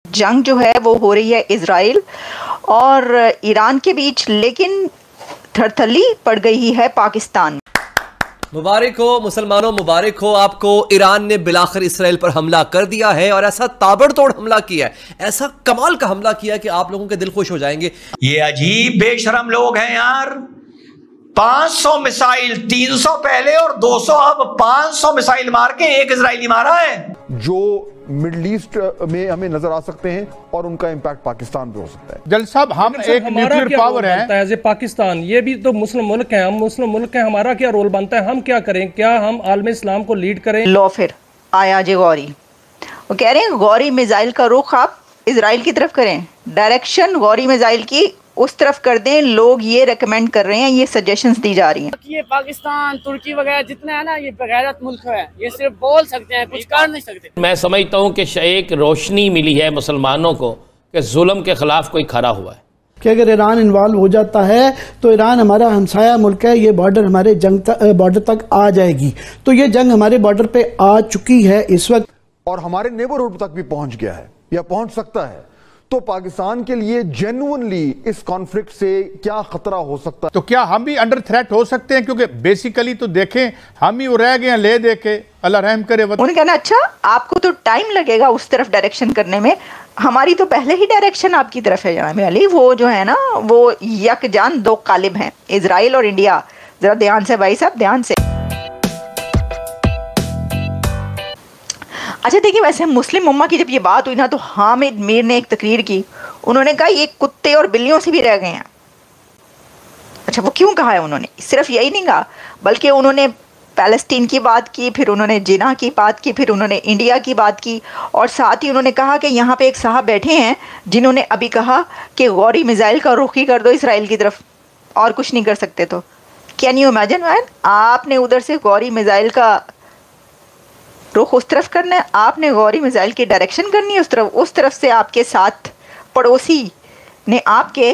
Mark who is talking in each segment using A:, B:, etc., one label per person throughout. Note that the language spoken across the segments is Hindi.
A: जंग जो है वो हो रही है इजराइल और ईरान के बीच, लेकिन थरथली पड़ गई है पाकिस्तान।
B: मुबारक हो मुसलमानों, मुबारक हो आपको। ईरान ने बिलाखिर इसराइल पर हमला कर दिया है और ऐसा ताबड़तोड़ हमला किया है, ऐसा कमाल का हमला किया कि आप लोगों के दिल खुश हो जाएंगे।
C: ये अजीब बेशरम लोग हैं यार। 500 मिसाइल, 300 पहले और 200 अब 500 मिसाइल मार के एक इजरायली मारा है,
D: जो मिडिल ईस्ट में हमें नजर आ सकते हैं और उनका इंपैक्ट पाकिस्तान पे हो सकता है।
E: जल साहब, हम एक न्यूक्लियर पावर है
F: एज ए पाकिस्तान, ये भी तो मुस्लिम मुल्क है, हम मुस्लिम मुल्क हैं, हमारा क्या रोल बनता है? हम क्या करें? क्या हम आलम इस्लाम को लीड करें?
A: लो फिर आया जी गौरी, वो कह रहे हैं गौरी मिसाइल का रुख आप इजराइल की तरफ करें, डायरेक्शन गौरी मिसाइल की उस तरफ कर दें। लोग ये रेकमेंड कर रहे हैं, ये सजेशंस दी जा रही हैं।
G: ये पाकिस्तान, तुर्की वगैरह जितना है ना, ये बगैरत मुल्क है, ये सिर्फ बोल सकते हैं, कुछ कर नहीं सकते।
H: मैं समझता हूँ कि एक रोशनी मिली है मुसलमानों को कि जुल्म के खिलाफ कोई खड़ा हुआ है
I: कि अगर ईरान इन्वॉल्व हो जाता है तो ईरान हमारा हमसाया मुल्क है, ये बॉर्डर हमारे बॉर्डर तक आ जाएगी। तो ये जंग हमारे बॉर्डर पे आ चुकी है इस वक्त
D: और हमारे नेबरहुड तक भी पहुंच गया है या पहुंच सकता है। तो पाकिस्तान के लिए जेन्युइनली इस कॉन्फ्लिक्ट से क्या खतरा हो सकता है?
E: तो क्या हम भी अंडर थ्रेट हो सकते हैं? क्योंकि बेसिकली तो देखें, हम ही वो रह गए हैं ले दे के, अल्लाह रहम करे।
A: उन्होंने कहना अच्छा आपको तो टाइम लगेगा उस तरफ डायरेक्शन करने में, हमारी तो पहले ही डायरेक्शन आपकी तरफ है जनाब अली। वो जो है ना वो यकजान दो कालिब हैं, इजराइल और इंडिया। जरा ध्यान से भाई साहब, ध्यान से। अच्छा देखिए, वैसे मुस्लिम उम्मा की जब ये बात हुई ना तो हामिद मीर ने एक तकरीर की, उन्होंने कहा ये कुत्ते और बिल्लियों से भी रह गए हैं। अच्छा वो क्यों कहा है उन्होंने? सिर्फ यही नहीं कहा, बल्कि उन्होंने पैलेस्टीन की बात की, फिर उन्होंने जिना की बात की, फिर उन्होंने इंडिया की बात की, और साथ ही उन्होंने कहा कि यहाँ पे एक साहब बैठे हैं जिन्होंने अभी कहा कि गौरी मिसाइल का रुख ही कर दो इसराइल की तरफ, और कुछ नहीं कर सकते। तो कैन यू इमेजिन मैन, आपने उधर से गौरी मिसाइल का रुख उस तरफ करना है, आपने गौरी मिसाइल की डायरेक्शन करनी है उस तरफ से आपके साथ पड़ोसी ने आपके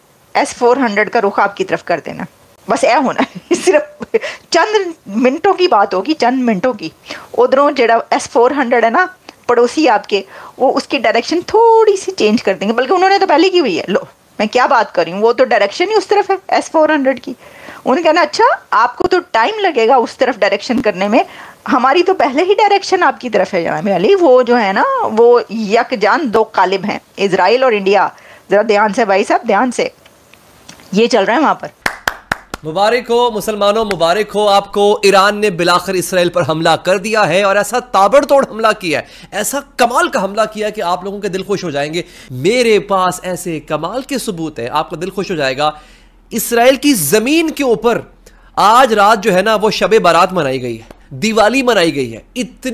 A: S-400 का रुख आपकी तरफ कर देना। बस यह होना है, सिर्फ चंद मिनटों की बात होगी, चंद मिनटों की। उधरों जेड़ा S-400 है ना पड़ोसी आपके, वो उसकी डायरेक्शन थोड़ी सी चेंज कर देंगे, बल्कि उन्होंने तो पहले की हुई है। लो मैं क्या बात कर रही हूँ, वो तो डायरेक्शन ही उस तरफ है S-400 की। उन्होंने कहना अच्छा आपको तो टाइम लगेगा उस तरफ डायरेक्शन करने में, हमारी तो पहले ही डायरेक्शन आपकी तरफ है जनाब अली। वो जो है ना वो यकजान दो कालिब हैं, इजराइल और इंडिया। जरा ध्यान से भाई साहब, ध्यान से, ये चल रहा है वहां पर।
B: मुबारक हो मुसलमानों, मुबारक हो आपको। ईरान ने बिलाखिर इसराइल पर हमला कर दिया है और ऐसा ताबड़तोड़ हमला किया है, ऐसा कमाल का हमला किया है कि आप लोगों के दिल खुश हो जाएंगे। मेरे पास ऐसे कमाल के सबूत है, आपका दिल खुश हो जाएगा। इसराइल की जमीन के ऊपर आज रात जो है ना वो शबे बारात मनाई गई है, दिवाली मनाई गई है।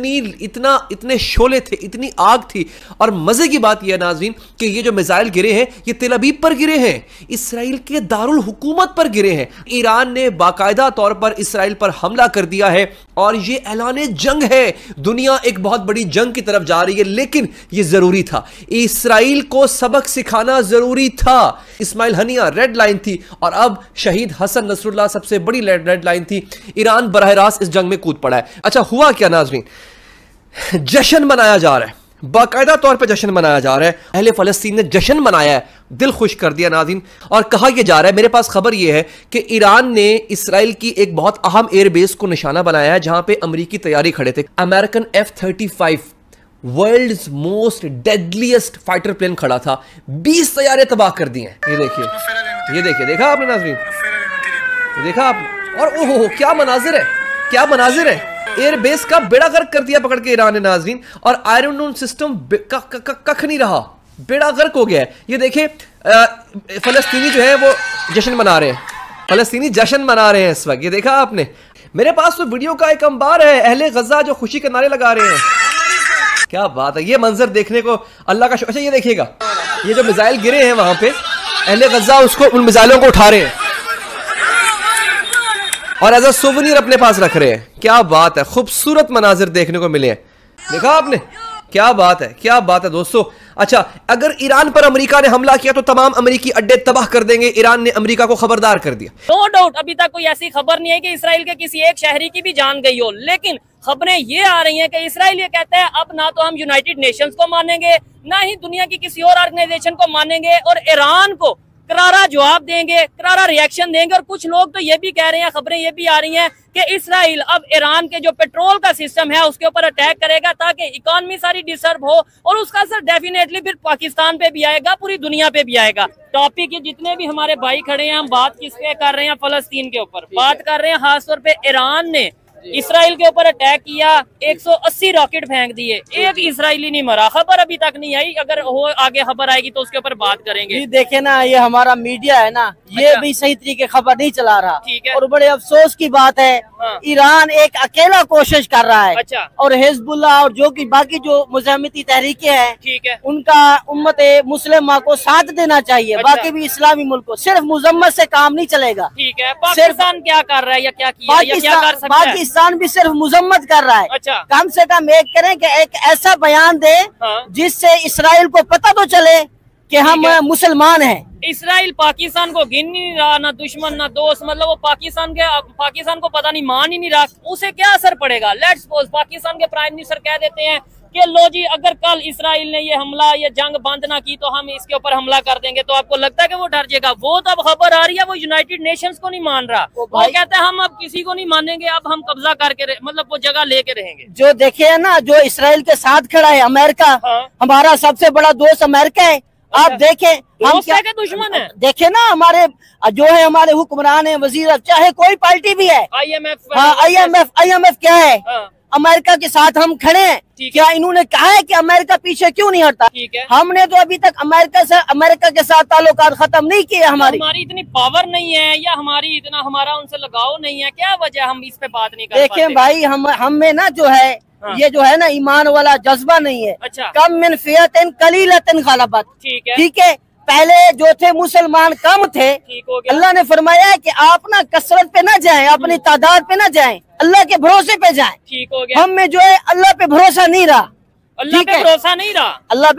B: इतने शोले थे, इतनी आग थी। और मजे की बात यह है नाज़रीन कि ये जो मिसाइल गिरे हैं ये तेल अवीव पर गिरे हैं, इसराइल के दारुल हुकूमत पर गिरे हैं। ईरान ने बाकायदा तौर पर इसराइल पर हमला कर दिया है और ये ऐलान जंग है। दुनिया एक बहुत बड़ी जंग की तरफ जा रही है, लेकिन ये जरूरी था, इसराइल को सबक सिखाना जरूरी था। इस्माइल हनिया रेड लाइन थी और अब शहीद हसन नसरुल्लाह सबसे बड़ी रेड लाइन थी। ईरान बराह रास्त इस जंग में कूद पड़ा है। अच्छा हुआ क्या नाज़रीन, जश्न मनाया जा रहा है, बाकायदा तौर पर जश्न मनाया जा रहा है। अहले फलस्तीन ने जश्न मनाया है, दिल खुश कर दिया नाज़रीन। और कहा यह जा रहा है, मेरे पास खबर यह है कि ईरान ने इसराइल की एक बहुत अहम एयरबेस को निशाना बनाया है जहां पे अमेरिकी तैयारी खड़े थे। American F-35 world's most deadliest fighter plane खड़ा था, 20 तैयारे तबाह कर दी हैं। ये देखिए, देखा आपने नाज़रीन, देखा आप? और ओहो क्या मनाजिर है, क्या मनाजिर है। एयरबेस का बेड़ा गर्क कर दिया पकड़ के ईरान ने नाज़रीन, और आयरन डोम सिस्टम कख नहीं रहा, बेड़ा गर्क हो गया है। ये देखें फलस्तीनी जो है वो जश्न मना रहे हैं, फलस्तीनी जश्न मना रहे हैं इस वक्त। ये देखा आपने? मेरे पास तो वीडियो का एक अंबार है, अहले गजा जो खुशी के नारे लगा रहे हैं। क्या बात है, ये मंजर देखने को अल्लाह का शुक्र। अच्छा ये देखिएगा, ये जो मिसाइल गिरे हैं वहां पे, अहले गजा उसको, उन मिसाइलों को उठा रहे हैं और एज अ सोवेनियर अपने पास रख रहे हैं। क्या बात है, खूबसूरत मनाजिर देखने को मिले हैं। देखा आपने? क्या बात है, क्या बात है दोस्तों। अच्छा अगर ईरान पर अमेरिका ने हमला किया तो तमाम अमेरिकी अड्डे तबाह कर देंगे, ईरान ने अमेरिका को खबरदार कर दिया।
G: नो डाउट अभी तक कोई ऐसी खबर नहीं है कि इसराइल के किसी एक शहरी की भी जान गई हो, लेकिन खबरें ये आ रही हैं कि इसराइल ये कहता है अब ना तो हम यूनाइटेड नेशंस को मानेंगे, ना ही दुनिया की किसी और ऑर्गेनाइजेशन को मानेंगे, और ईरान को करारा जवाब देंगे, करारा रिएक्शन देंगे। और कुछ लोग तो ये भी कह रहे हैं, खबरें ये भी आ रही हैं कि इसराइल अब ईरान के जो पेट्रोल का सिस्टम है उसके ऊपर अटैक करेगा ताकि इकोनॉमी सारी डिस्टर्ब हो, और उसका असर डेफिनेटली फिर पाकिस्तान पे भी आएगा, पूरी दुनिया पे भी आएगा। टॉपिक ये जितने भी हमारे भाई खड़े हैं, हम बात किसके कर रहे हैं? फलस्तीन के ऊपर बात कर रहे हैं। खासतौर पे ईरान ने इसराइल के ऊपर अटैक किया, 180 रॉकेट फेंक दिए, एक इसराइली नहीं मरा। खबर अभी तक नहीं आई, अगर हो आगे खबर आएगी तो उसके ऊपर बात करेंगे।
J: देखे ना, ये हमारा मीडिया है ना, ये भी सही तरीके खबर नहीं चला रहा।
G: ठीक है।
J: और बड़े अफसोस की बात है, ईरान एक अकेला कोशिश कर रहा है।
G: अच्छा।
J: और हिजबुल्लाह और जो कि बाकी जो मुजाहिमती तहरीकें हैं,
G: ठीक है,
J: उनका उम्मत मुस्लिमा को साथ देना चाहिए।
G: अच्छा।
J: बाकी भी इस्लामी मुल्क को सिर्फ मुजम्मत से काम नहीं चलेगा।
G: ठीक है। पाकिस्तान क्या कर रहा है या क्या किया या क्या कर सकता है?
J: पाकिस्तान भी सिर्फ मुजम्मत कर रहा है।
G: अच्छा।
J: कम से कम एक करें कि एक ऐसा बयान दे जिससे इसराइल को पता तो चले कि हम मुसलमान हैं।
G: इसराइल पाकिस्तान को गिन नहीं रहा, ना दुश्मन ना दोस्त, मतलब वो पाकिस्तान को पता नहीं, मान ही नहीं रहा। उसे क्या असर पड़ेगा? लेट्स सपोज पाकिस्तान के प्राइम मिनिस्टर कह देते हैं कि लो जी, अगर कल इसराइल ने ये हमला, ये जंग बंद ना की तो हम इसके ऊपर हमला कर देंगे, तो आपको लगता है कि वो डर जाएगा? वो तो अब खबर आ रही है, वो यूनाइटेड नेशंस को नहीं मान रहा, वो कहता है हम अब किसी को नहीं मानेंगे, अब हम कब्जा करके मतलब वो जगह लेके रहेंगे।
J: जो देखे है ना, जो इसराइल के साथ खड़ा है अमेरिका, हमारा सबसे बड़ा दोस्त अमेरिका है। आप देखें, हम क्या के
G: दुश्मन है?
J: देखे ना, हमारे जो है हमारे हुक्मरान है, वजीर, चाहे कोई पार्टी भी है, IMF क्या है, अमेरिका के साथ हम खड़े हैं। क्या इन्होंने कहा है कि अमेरिका पीछे क्यों नहीं हटता? हमने तो अभी तक अमेरिका के साथ ताल्लुकात खत्म नहीं किए। हमारी
G: इतनी पावर नहीं है या हमारा उनसे लगाव नहीं है? क्या वजह हम इस पे बात नहीं कर पाते?
J: देखें भाई, हम में ना जो है ये जो है ना ईमान वाला जज्बा नहीं है।
G: अच्छा।
J: कम मिन फियतिन कलीलतिन गलबत। ठीक है। पहले जो थे मुसलमान कम थे, अल्लाह ने फरमाया है कि आप ना कसरत पे ना जाएं, अपनी तादाद पे ना जाएं, अल्लाह के भरोसे पे जाएं।
G: ठीक हो गया।
J: हम में जो है अल्लाह पे भरोसा नहीं रहा।
G: अल्लाह पे भरोसा नहीं रहा।
J: अल्लाह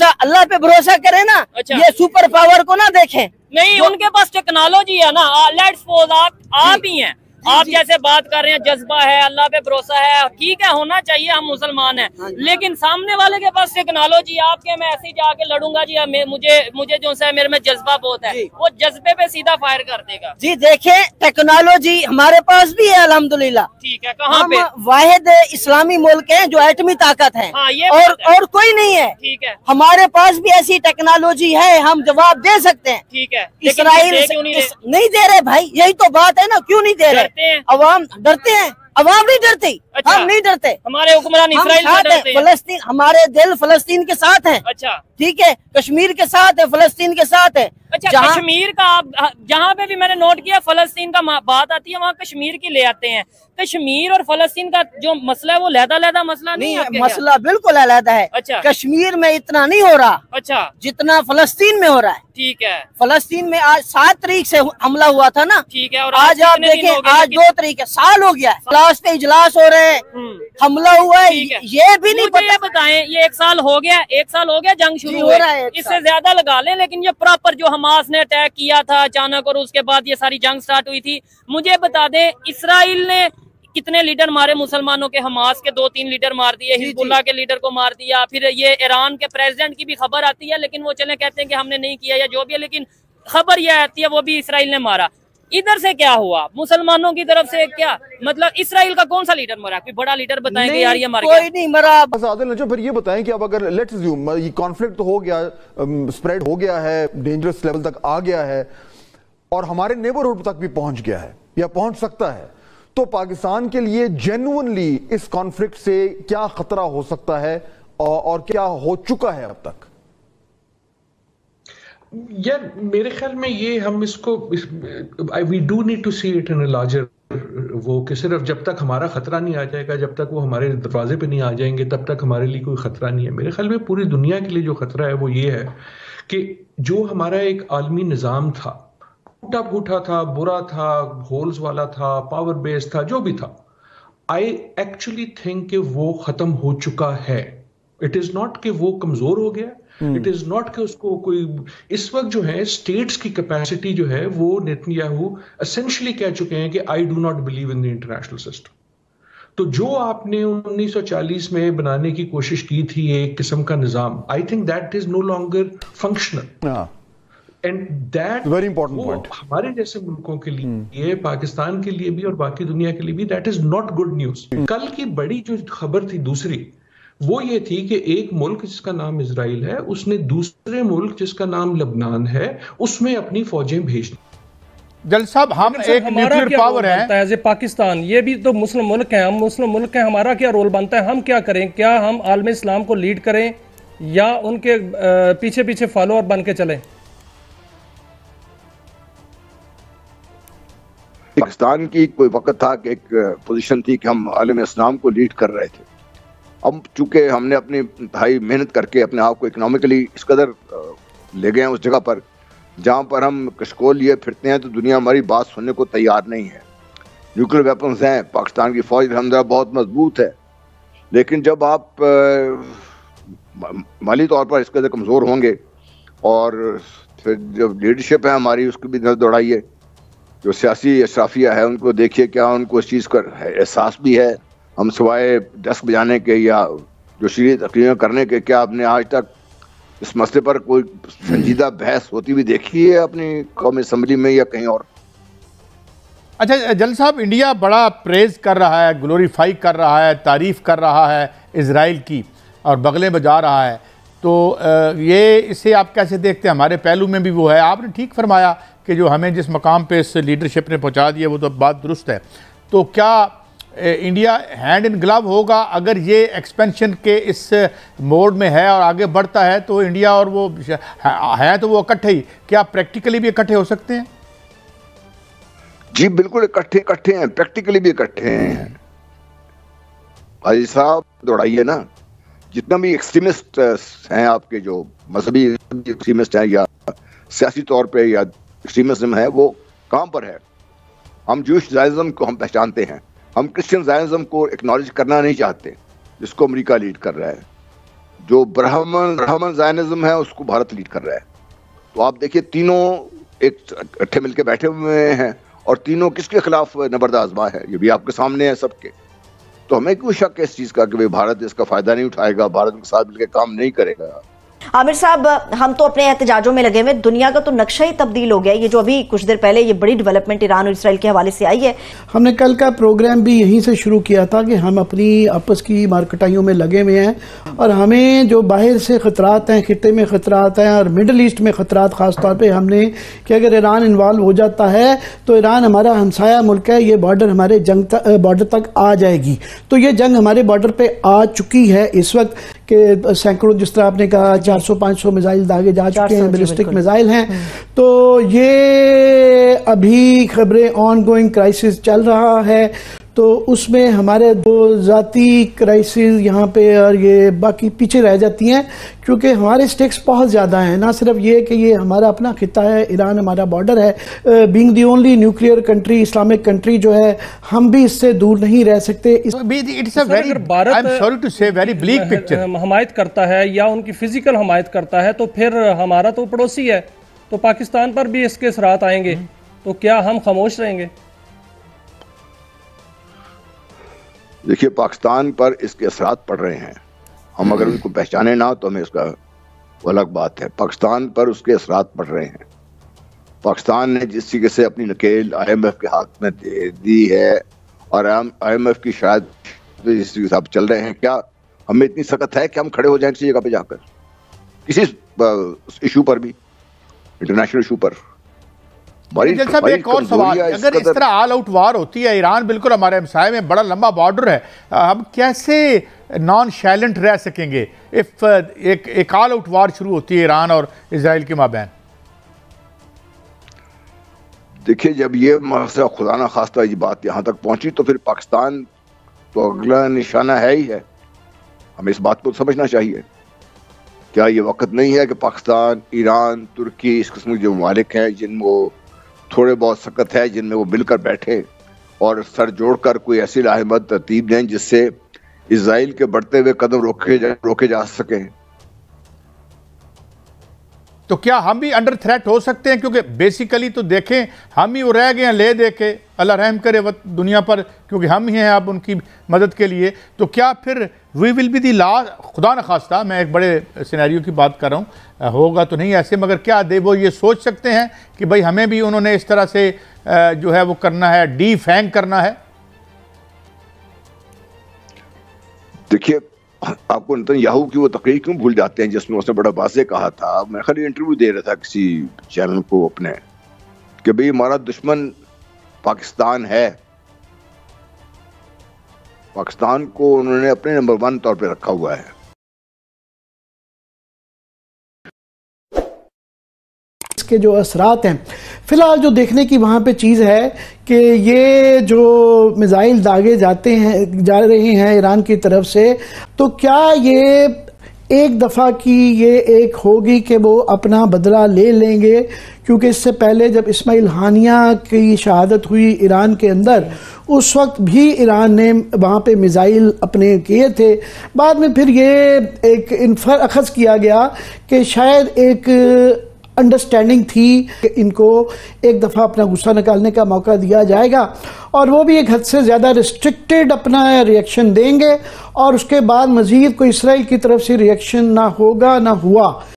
J: पे भरोसा करें ना।
G: अच्छा।
J: ये सुपर पावर को ना देखें।
G: नहीं, उनके पास टेक्नोलॉजी है ना। लेट्स सपोज आप ही हैं, आप जैसे बात कर रहे हैं, जज्बा है, अल्लाह पे भरोसा है, ठीक है, होना चाहिए, हम मुसलमान हैं, लेकिन सामने वाले के पास टेक्नोलॉजी, आपके मैं ऐसे ही जाके लड़ूंगा जी, मुझे जो है मेरे में जज्बा बहुत है, वो जज्बे पे सीधा फायर कर देगा।
J: जी देखें, टेक्नोलॉजी हमारे पास भी है अल्हम्दुलिल्लाह।
G: ठीक है। कहाँ पे?
J: वाहिद इस्लामी मुल्क है जो एटमी ताकत है।
G: हाँ, ये
J: और कोई नहीं है।
G: ठीक है।
J: हमारे पास भी ऐसी टेक्नोलॉजी है, हम जवाब दे सकते हैं।
G: ठीक है।
J: इसराइल नहीं दे रहे भाई, यही तो बात है ना, क्यों नहीं दे रहे? अवाम डरते हैं, अवाम नहीं डरती। अच्छा। हम नहीं डरते,
G: हमारे हुक्मरान इसराइल से डरते हैं।
J: फलस्तीन, हमारे दिल फलस्तीन के साथ है।
G: अच्छा।
J: ठीक है, कश्मीर के साथ है, फलस्तीन के साथ है।
G: अच्छा, कश्मीर का जहाँ पे भी मैंने नोट किया फलस्तीन का बात आती है, वहाँ कश्मीर की ले आते हैं। कश्मीर और फलस्तीन का जो मसला है वो अलग मसला नहीं है।
J: मसला बिल्कुल अलग है।
G: अच्छा।
J: कश्मीर में इतना नहीं हो रहा, अच्छा, जितना फलस्तीन में हो रहा है।
G: ठीक है।
J: फलस्तीन में आज 7 तारीख से हमला हुआ था ना।
G: ठीक है। और
J: आज आप देखें, आज 2 तारीख है, साल हो गया है, क्लास पे इजलास हो रहे हैं, हमला हुआ है, ये भी नहीं पता।
G: बताएं, ये 1 साल हो गया, 1 साल हो गया जंग शुरू हो रहा है, इससे ज्यादा लगा लें, लेकिन ये प्रॉपर जो हमास ने अटैक किया था अचानक और उसके बाद ये सारी जंग स्टार्ट हुई थी, मुझे बता दें इसराइल ने कितने लीडर मारे मुसलमानों के? हमास के 2-3 लीडर मार दिए, हिजबुल्लाह के लीडर को मार दिया, फिर ये ईरान के प्रेसिडेंट की भी खबर आती है, लेकिन वो चले कहते हैं कि हमने नहीं किया या जो भी है, लेकिन खबर यह आती है वो भी इसराइल ने मारा। इधर से क्या हुआ? मुसलमानों की तरफ से क्या मतलब इसराइल का कौन सा लीडर मरा? कोई बड़ा लीडर बताएंगे यार ये मर गया?
J: कोई नहीं मरा।
D: आदिल नजम, फिर ये बताएं कि अब अगर लेट्स अज्यूम ये कॉन्फ्लिक्ट तो हो गया, स्प्रेड हो गया है, डेंजरस लेवल तक आ गया है और हमारे नेबरहुड तक भी पहुंच गया है या पहुंच सकता है, तो पाकिस्तान के लिए जेन्युइनली इस कॉन्फ्लिक्ट से क्या खतरा हो सकता है और क्या हो चुका है अब तक?
K: यार मेरे ख्याल में ये हम इसको we do need to see it in a larger वो, कि सिर्फ जब तक हमारा खतरा नहीं आ जाएगा, जब तक वो हमारे दरवाजे पे नहीं आ जाएंगे, तब तक हमारे लिए कोई खतरा नहीं है। मेरे ख्याल में पूरी दुनिया के लिए जो खतरा है वो ये है कि जो हमारा एक आलमी निज़ाम था, टूटा फूटा था, बुरा था, होल्स वाला था, पावर बेस था, जो भी था, आई एक्चुअली थिंक कि वो खत्म हो चुका है। इट इज नॉट कि वो कमजोर हो गया, इट इज नॉट कि उसको कोई, इस वक्त जो है स्टेट्स की कैपेसिटी जो है वो नेतन्याहू एसेंशियली कह चुके हैं कि I do not believe in the international system. तो जो आपने 1940 में बनाने की कोशिश की थी एक किस्म का निजाम, I think that is no longer functional, and that
D: very important point
K: हमारे जैसे मुल्कों के लिए, पाकिस्तान के लिए भी और बाकी दुनिया के लिए भी, that is not good news. कल की बड़ी जो खबर थी दूसरी, वो ये थी कि एक मुल्क जिसका नाम इजराइल है, उसने दूसरे मुल्क जिसका नाम लबनान है उसमें अपनी फौजें भेज दी।
E: जल साहब, हम एक न्यूक्लियर पावर है
F: एज ए पाकिस्तान, ये भी तो मुस्लिम मुल्क है, हम मुस्लिम मुल्क हैं, हमारा क्या रोल बनता है? हम क्या करें? क्या हम आलम इस्लाम को लीड करें या उनके पीछे पीछे फॉलोअर बन के चलें?
L: पाकिस्तान की कोई वक्त था कि एक पोजीशन थी कि हम आलम इस्लाम को लीड कर रहे थे। अब चूंकि हमने अपनी इंतहाई मेहनत करके अपने आप को इकोनॉमिकली इस कदर ले गए हैं उस जगह पर जहाँ पर हम कशकोल लिए फिरते हैं, तो दुनिया हमारी बात सुनने को तैयार नहीं है। न्यूक्लियर वेपन्स हैं, पाकिस्तान की फौज अलहमदुलिल्लाह बहुत मजबूत है, लेकिन जब आप माली तौर पर इस कदर कमज़ोर होंगे और फिर जब लीडरशिप है हमारी उसकी भी नजर दौड़ाइए, जो सियासी अशराफिया है उनको देखिए, क्या उनको इस चीज़ का एहसास भी है? हम सिवाय डेस्क बजाने के या जो शरीय तकरीरें करने के, क्या आपने आज तक इस मसले पर कोई संजीदा बहस होती हुई देखी है अपनी कौमी असम्बली में या कहीं और?
E: अच्छा जल साहब, इंडिया बड़ा प्रेज कर रहा है, ग्लोरीफाई कर रहा है, तारीफ़ कर रहा है इजराइल की और बगलें बजा रहा है, तो ये इसे आप कैसे देखते हैं? हमारे पहलू में भी वो है। आपने ठीक फरमाया कि जो हमें जिस मकाम पे इस लीडरशिप ने पहुंचा दिया वो तो बात दुरुस्त है। तो क्या इंडिया हैंड इन ग्लव होगा अगर ये एक्सपेंशन के इस मोड में है और आगे बढ़ता है? तो इंडिया और वो है तो वो इकट्ठे ही, क्या प्रैक्टिकली भी इकट्ठे हो सकते हैं?
L: जी बिल्कुल इकट्ठे हैं, प्रैक्टिकली भी इकट्ठे हैं। भाई साहब दौड़ाइए ना, जितना भी एक्सट्रीमिस्ट हैं आपके, जो मजहबी एक्सट्रीमिस्ट हैं या सियासी तौर पे या एक्सट्रीमिज्म है, वो कहाँ पर है? हम जूश ज़ायनिज़्म को हम पहचानते हैं, हम क्रिश्चियन ज़ायनिज़्म को एक्नॉलेज करना नहीं चाहते, जिसको अमेरिका लीड कर रहा है। जो ब्राह्मण ज़ायनिज़्म है उसको भारत लीड कर रहा है। तो आप देखिए तीनों एक इकट्ठे मिलकर बैठे हुए हैं और तीनों किसके खिलाफ नबर्दा आजमा है, ये भी आपके सामने है सबके। तो हमें क्यों शक है इस चीज़ का कि भाई भारत इसका फ़ायदा नहीं उठाएगा, भारत के साथ मिलकर काम नहीं करेगा?
M: आमिर साहब, हम तो अपने एहतजाजों में लगे हुए, दुनिया का तो नक्शा ही तब्दील हो गया। ये जो अभी कुछ देर पहले ये बड़ी डेवलपमेंट ईरान और इसराइल के हवाले से आई है,
I: हमने कल का प्रोग्राम भी यहीं से शुरू किया था कि हम अपनी आपस की मारकटाइयों में लगे हुए हैं और हमें जो बाहर से खतरात हैं, खित्ते में खतरात हैं और मिडल ईस्ट में खतरात खासतौर पर हमने कि अगर ईरान इन्वॉल्व हो जाता है तो ईरान हमारा हमसाया मुल्क है, ये बॉर्डर हमारे बॉर्डर तक आ जाएगी। तो ये जंग हमारे बॉर्डर पर आ चुकी है इस वक्त के सैकड़ों, जिस तरह आपने कहा 400-500 मिसाइल दागे जा चुके हैं, बैलिस्टिक मिसाइल हैं। तो ये अभी खबरें ऑन गोइंग क्राइसिस चल रहा है, तो उसमें हमारे दो जाती क्राइसिस यहाँ पे और ये बाकी पीछे रह जाती हैं, क्योंकि हमारे स्टेक्स बहुत ज़्यादा हैं। ना सिर्फ ये कि ये हमारा अपना खिता है, ईरान हमारा बॉर्डर है, being the only nuclear country, Islamic country जो है, हम भी इससे दूर नहीं रह सकते।
F: हमायत करता है या उनकी फिजिकल हमायत करता है तो फिर हमारा तो पड़ोसी है, तो पाकिस्तान पर भी इसके असरात आएंगे, तो क्या हम खामोश रहेंगे?
L: देखिए पाकिस्तान पर इसके असरात पड़ रहे हैं, हम अगर उनको पहचाने ना तो हमें इसका वो अलग बात है। पाकिस्तान पर उसके असरात पड़ रहे हैं। पाकिस्तान ने जिस तरीके से अपनी नकेल IMF के हाथ में दे दी है और IMF की शायद जिस तरीके से आप चल रहे हैं, क्या हमें इतनी सख्त है कि हम खड़े हो जाएं किसी जगह पे जाकर, किसी इशू पर भी, इंटरनेशनल इशू पर?
E: एक और सवाल, अगर इस तरह ऑल आउट वार होती है, ईरान बिल्कुल हमारे हमसाये में बड़ा लंबा बॉर्डर है, हम कैसे नॉन साइलेंट रह सकेंगे इफ एक ऑल आउट वार शुरू होती है ईरान और इजराइल के माबैन?
L: देखिए जब ये मसला खुदा ना खास्ता ये बात यहाँ तक पहुंची तो फिर पाकिस्तान तो अगला निशाना है ही है। हमें इस बात को समझना चाहिए। क्या ये वक्त नहीं है कि पाकिस्तान, ईरान, तुर्की, इस किस्म के जो ममालिक हैं जिनमें वो थोड़े बहुत सख्त है, जिनमें वो मिलकर बैठे और सर जोड़कर कोई ऐसी लाहेमत तरतीब दें जिससे इजराइल के बढ़ते हुए कदम रोके जा सके?
E: तो क्या हम भी अंडर थ्रेट हो सकते हैं? क्योंकि बेसिकली तो देखें हम ही वो रह गए हैं ले दे के, अल्लाह रहम करे दुनिया पर, क्योंकि हम ही हैं अब उनकी मदद के लिए। तो क्या फिर we will be the last, खुदा न खास्ता मैं एक बड़े सिनेरियो की बात कर रहा हूँ, होगा तो नहीं ऐसे, मगर क्या दे वो ये सोच सकते हैं कि भाई हमें भी उन्होंने इस तरह से जो है वो करना है, डीफैंग करना है?
L: देखिए, आपको नेतन्याहू की वो तकरीर क्यों भूल जाते हैं जिसमें उसने बड़ा वाज़ेह कहा था, मैं खाली इंटरव्यू दे रहा था किसी चैनल को अपने, कि भाई हमारा दुश्मन पाकिस्तान है। पाकिस्तान को उन्होंने अपने नंबर 1 तौर पे रखा हुआ है।
I: इसके जो असरात हैं फिलहाल जो देखने की वहाँ पे चीज़ है कि ये जो मिसाइल दागे जा रहे हैं ईरान की तरफ से, तो क्या ये एक दफ़ा की ये एक होगी कि वो अपना बदला ले लेंगे? क्योंकि इससे पहले जब इस्माइल हानिया की शहादत हुई ईरान के अंदर, उस वक्त भी ईरान ने वहाँ पे मिसाइल अपने किए थे। बाद में फिर ये एक इन्फर अखज़ किया गया कि शायद एक अंडरस्टैंडिंग थी कि इनको एक दफ़ा अपना गुस्सा निकालने का मौका दिया जाएगा और वो भी एक हद से ज़्यादा रिस्ट्रिक्टेड अपना रिएक्शन देंगे और उसके बाद मज़ीद कोई इसराइल की तरफ से रिएक्शन ना होगा ना हुआ।